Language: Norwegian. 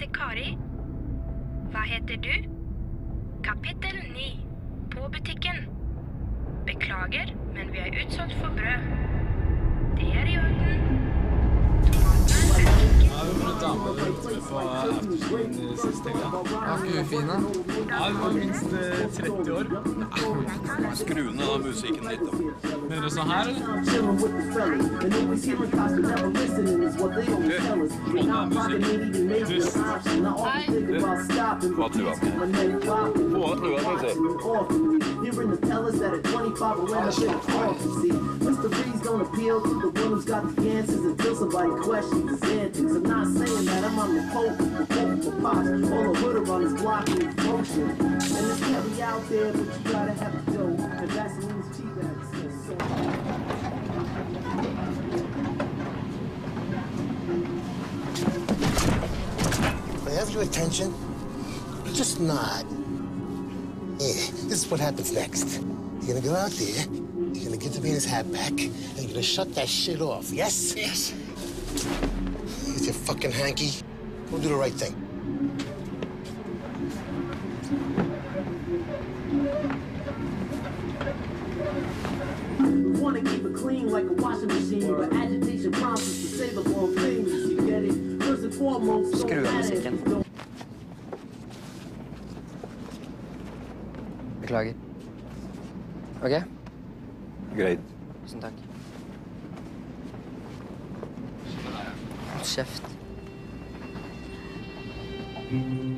heter Kari. Hva heter du? Kapittel 9. På butikken. Beklager, men vi er utsolgt for brød. Det er i orden. Tomatene er ikke... Ja, vi var damer ute på afterskin siste gang. Var ikke hun fin, da? Ja, vi var minst 30 år. Skru ned av musikken litt, da. Mener du sånn her, eller? Dust. Hva tror jeg med? Hva tror jeg med, not saying that I'm omnipotent, for pops, all the hood around this block is motion. And it's heavy out there, but you gotta have to go, cause gasoline's cheap and so. If I have your attention, just nod. Yeah, this is what happens next. You're gonna go out there, you're gonna give the man his hat back, and you're gonna shut that shit off, yes? Yes. It's your fucking hanky. Go do the right thing. Want to keep it clean like a washing machine, but agitation prompts us to say the wrong things. You get it? First and foremost, Skru av musikken. Beklager. Ok? Greit. Tusen takk. Hold kjeft.